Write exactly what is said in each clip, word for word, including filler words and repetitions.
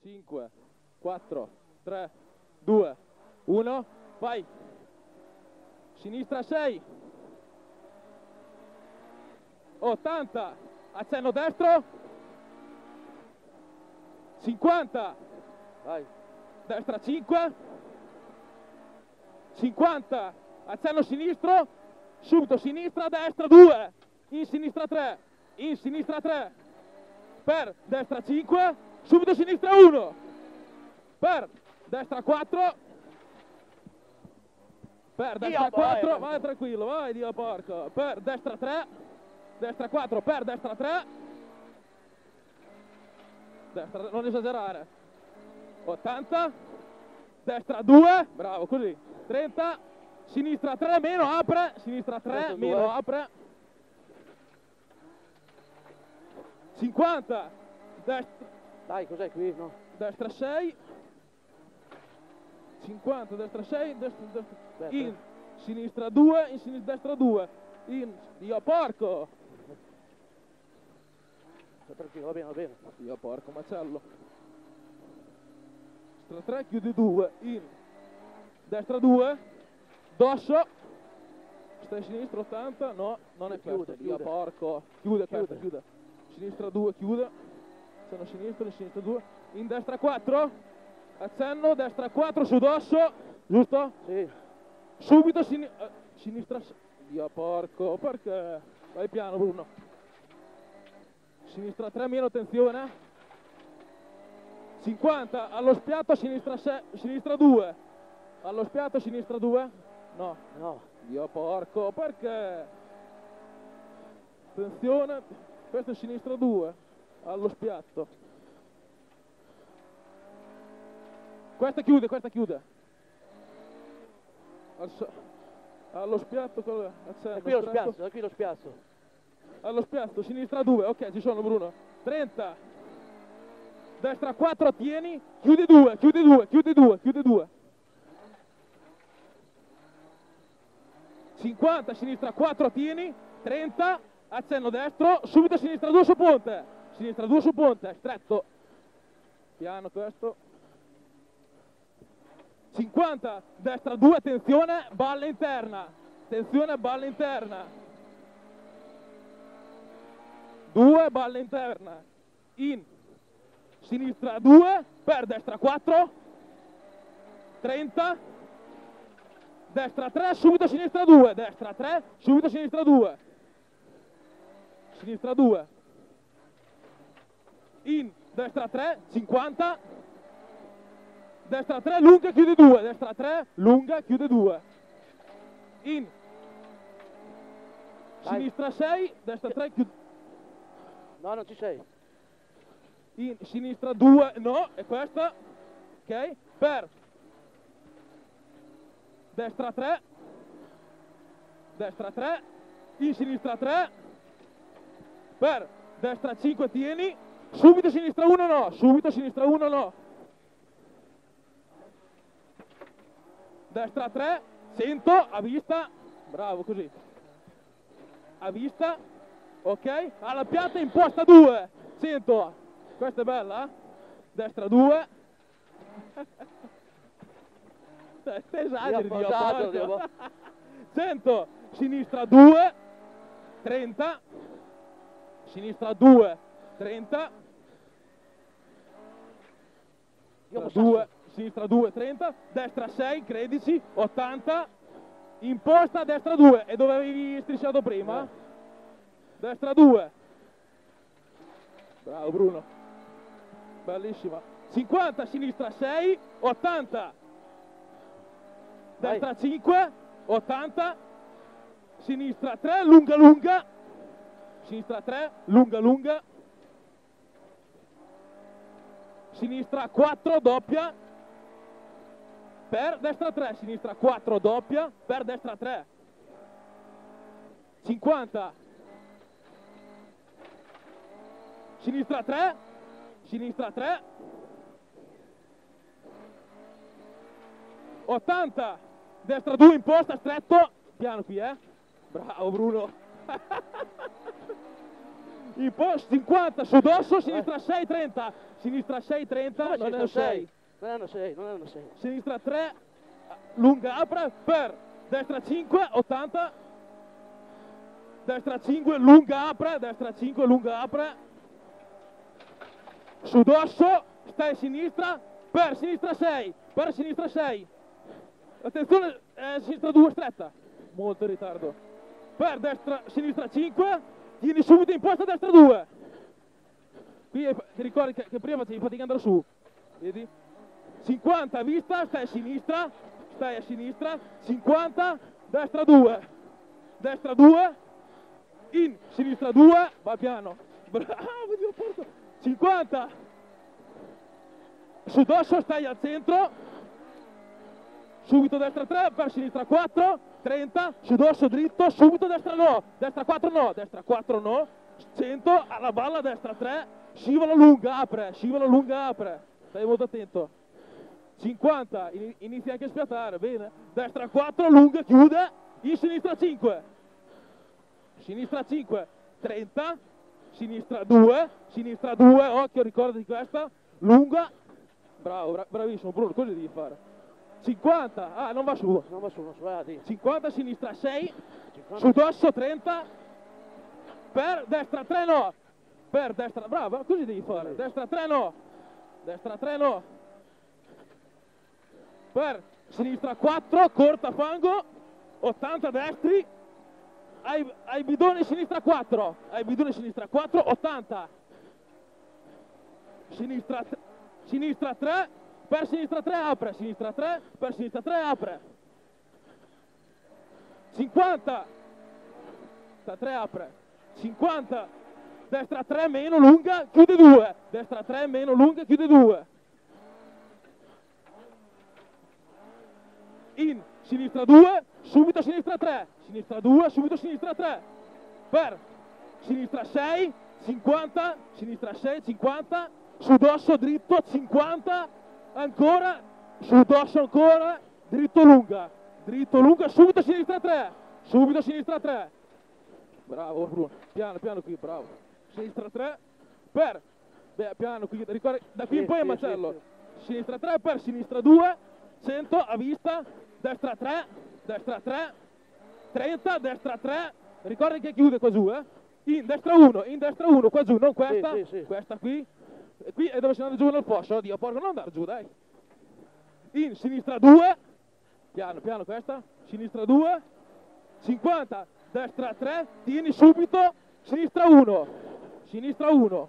cinque, quattro, tre, due, uno, vai. Sinistra sei. ottanta. Accenno destro. cinquanta. Vai. Destra cinque. cinquanta. Accenno sinistro. Subito sinistra, destra due. In sinistra tre. In sinistra tre. Per destra cinque. Subito sinistra uno. Per destra quattro. Per destra quattro. Vai tranquillo, vai, Dio porco. Per destra tre. Destra quattro. Per destra tre. Destra, non esagerare. ottanta. Destra due. Bravo, così. trenta. Sinistra tre, meno, apre. Sinistra tre, meno, apre. cinquanta. Destra. Dai, cos'è qui? No. Destra sei. cinquanta, destra sei. Destra, destra. In sinistra due, in sinistra destra due. In. Dio porco. Tranquillo, va bene, va bene. Dio porco, macello. Destra tre, chiude due. In. Destra due. Dosso. Stai a sinistra ottanta. No, non è Chiude, questo. Dio chiude. porco. Chiude, Chiude. questa, chiude. Sinistra due, chiude. Accenno a sinistra, in sinistra due. In destra quattro. Accenno, destra quattro su dosso. Giusto? Sì. Subito sini eh, sinistra. Dio porco, perché? Vai piano, Bruno. Sinistra tre, meno attenzione. cinquanta, allo spiatto, sinistra sei, sinistra due. Allo spiatto, sinistra due. No. No. Dio porco, perché? Attenzione, questo è sinistra due. Allo spiatto. Questa chiude, questa chiude. Al so- allo spiatto, quello- accenno, Da qui lo stretto. spiazzo, da qui lo spiazzo. Allo spiazzo, sinistra due, ok, ci sono Bruno. trenta. Destra quattro, tieni, chiudi due, chiudi due, chiudi due, chiudi due. cinquanta, sinistra quattro, tieni, trenta, accenno destro, subito sinistra due su ponte. Sinistra due su ponte, stretto. Piano questo. cinquanta, destra due, attenzione, balla interna. Attenzione, balla interna. due, balla interna. In. Sinistra due, per destra quattro. trenta. Destra tre, subito sinistra due. Destra tre, subito sinistra due. Sinistra due. In. Destra tre, cinquanta. Destra tre, lunga, chiude due. Destra tre, lunga, chiude due. In. Dai. Sinistra sei, destra tre, chiude. No, non ci sei. In sinistra due, no, è questa. Ok? Per. Destra tre. Destra tre. In sinistra tre. Per. Destra cinque, tieni. Subito sinistra uno, no. Subito sinistra uno, no. Destra tre, cento, a vista, bravo così, a vista, ok, alla piatta imposta due, cento, questa è bella, eh? Destra due, te esageri, Dio, Dio, posato, porco. Dio. cento, sinistra due, trenta, sinistra due, trenta, Io Destra posso- due, sinistra due, trenta, destra sei, credici, ottanta, imposta, destra due, e dove avevi strisciato prima? Eh. Destra due. Bravo Bruno. Bellissima. cinquanta, sinistra sei, ottanta. Destra Vai. cinque, ottanta. Sinistra tre, lunga lunga. Sinistra tre, lunga lunga. Sinistra quattro, doppia. Per destra tre, sinistra quattro, doppia. Per destra tre. cinquanta. Sinistra tre. Sinistra tre. ottanta. Destra due, imposta, stretto. Piano qui, eh. Bravo Bruno. In post cinquanta su dosso, sinistra sei, trenta. Sinistra sei, trenta, non è un sei. Non è una sei, non è una sei. Sinistra tre, lunga apre, per destra cinque, ottanta. Destra cinque, lunga apre, destra cinque, lunga apre. Su dosso, stai a sinistra, per sinistra sei, per sinistra sei. Attenzione, eh, sinistra due stretta, molto in ritardo. Per destra, sinistra cinque, tieni subito in posta destra due. Qui è, ti ricordi che, che prima facevi fatica ad andare su, vedi? cinquanta a vista, stai a sinistra, stai a sinistra, cinquanta, destra due, destra due, in sinistra due, va piano, bravo, Dio porco, cinquanta, su dosso stai al centro, subito destra tre, per sinistra quattro, trenta, su dosso dritto, subito destra no, destra quattro no, destra quattro no, cento, alla balla destra tre, scivola lunga, apre, scivola lunga, apre, stai molto attento. cinquanta, inizia anche a spiattare, bene. Destra quattro, lunga, chiude, in sinistra cinque. Sinistra cinque, trenta, sinistra due, sinistra due, occhio, ricordati questa, lunga. Bravo, bra bravissimo Bruno, cosa devi fare? cinquanta, ah, non va su. Non va su, non su, vai, di. cinquanta, sinistra sei, cinquanta. su dosso trenta, per destra tre no. Per destra, brava, così devi fare. Destra tre no, destra tre no. Per sinistra quattro, corta fango, ottanta destri, ai, ai bidoni sinistra quattro, ai bidoni sinistra quattro, ottanta, sinistra, sinistra tre, per sinistra tre apre, sinistra tre, per sinistra tre apre, cinquanta, destra tre apre, cinquanta, destra tre meno lunga, chiude due, destra tre meno lunga, chiude due. In sinistra due, subito sinistra tre, sinistra due, subito sinistra tre, per sinistra sei, cinquanta, sinistra sei, cinquanta, su dosso dritto, cinquanta, ancora, su dosso ancora, dritto lunga, dritto lunga, subito sinistra tre, subito sinistra tre, bravo Bruno, piano, piano qui, bravo, sinistra tre, per, beh, piano qui, ricordi, da qui Sì, in poi è sì, macello, sì, sì. sinistra tre, per sinistra due, cento, a vista, destra tre, destra tre, trenta, destra tre, ricordi che chiude qua giù, eh? In destra uno, in destra uno, qua giù, non questa, Sì, sì, sì. questa qui, e qui è dove si andare giù nel fosso, oddio, porco, non andare giù, dai. In sinistra due, piano, piano questa, sinistra due, cinquanta, destra tre, tieni subito, sinistra uno, sinistra uno,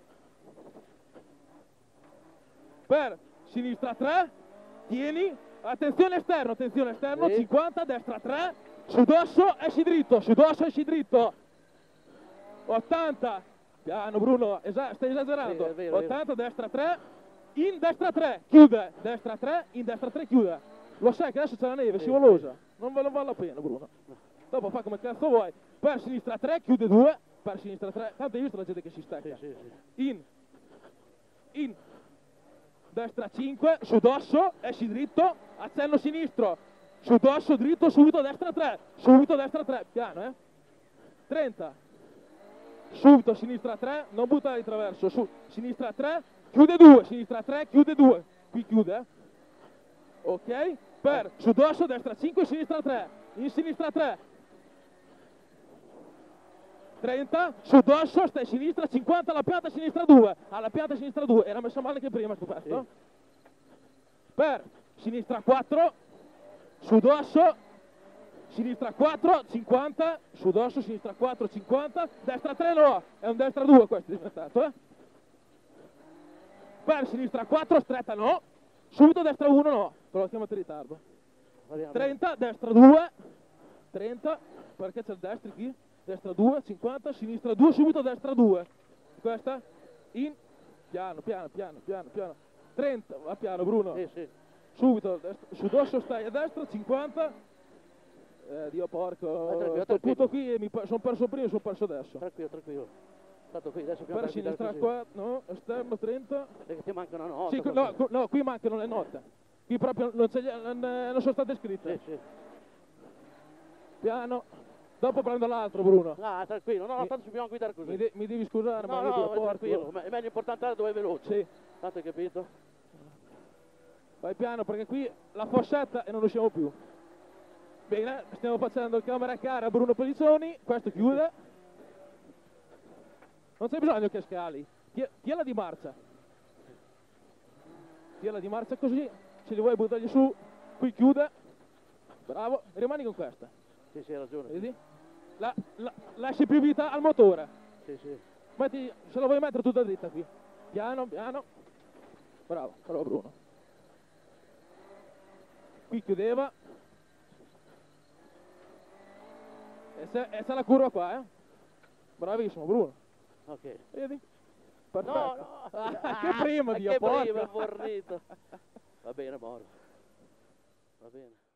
per sinistra tre, tieni, attenzione esterno, attenzione esterno, Sì. cinquanta, destra tre, su dosso, esci dritto, su dosso, esci dritto, ottanta, piano Bruno, esa stai esagerando, Sì, è vero, è vero. ottanta, destra tre, in destra tre, chiude, destra tre, in destra tre, chiude, lo sai che adesso c'è la neve, Sì, scivolosa, non, ve- non vale la pena Bruno, dopo fa come cazzo vuoi, per sinistra tre, chiude due, per sinistra tre, tanto hai visto la gente che si stacca, Sì, sì, sì. in, in, destra cinque, su dosso, esci dritto, accenno sinistro, su dosso dritto, subito destra tre, subito destra tre, piano eh, trenta, subito sinistra tre, non buttare di traverso, su, sinistra tre, chiude due, sinistra tre, chiude due, qui chiude eh, ok, per, su dosso, destra cinque, sinistra tre, in sinistra tre, trenta, su dosso, stai a sinistra, cinquanta, alla pianta sinistra due, alla pianta sinistra due, era messo male anche prima sto pezzo, Sì. per sinistra quattro, su dosso, sinistra quattro, cinquanta, su dosso, sinistra quattro, cinquanta, destra tre no, è un destra due questo è diventato, eh? Per sinistra quattro, stretta no, subito destra uno no, te l'ho chiamato in ritardo, Vediamo. trenta, destra due, trenta, perché c'è il destro qui, destra due, cinquanta, sinistra due, subito destra due, questa, in, piano, piano, piano, piano, piano, trenta, va piano Bruno, Sì, sì. subito, destra, su dosso stai a destra, cinquanta, eh, Dio porco, tranquillo, sto tranquillo. tutto qui e mi sono perso prima e sono perso adesso, Tranquillo, tranquillo. Tanto qui, adesso piano per piano sinistra così. qua, no, esterno trenta, Perché ti manca una nota. sì, qui- proprio. no, qui- no, qui mancano le note, qui proprio non, c'è- non, eh, non sono state scritte, Sì, sì. piano, Dopo prendo l'altro, Bruno. Ah, tranquillo, no, no, Mi- tanto ci dobbiamo guidare così. Mi, de- mi devi scusare, No, ma io te no, lo vai porto. tranquillo, ma è meglio importante andare dove è veloce. Sì, Tanto hai capito? vai piano perché qui la fossetta e non usciamo più. Bene, stiamo facendo il camera a cara a Bruno Pellizzoni, questo chiude. Non c'è bisogno che scali, Tie- tiela di marcia. Tiela di marcia così, se li vuoi buttargli su, qui chiude. Bravo, rimani con questa, Sì, sì, hai ragione. vedi? La, la- lasci più vita al motore. Sì, sì. Metti, se la vuoi mettere tutta dritta qui. Piano, piano. Bravo, bravo Bruno. Qui chiudeva. E c'è, e c'è la curva qua, eh. Bravissimo Bruno. Ok. Vedi? Perfetto. No, no. Ah, che prima, Ah, Dio, che porca. prima, fornito. Va bene, Moro. Va bene.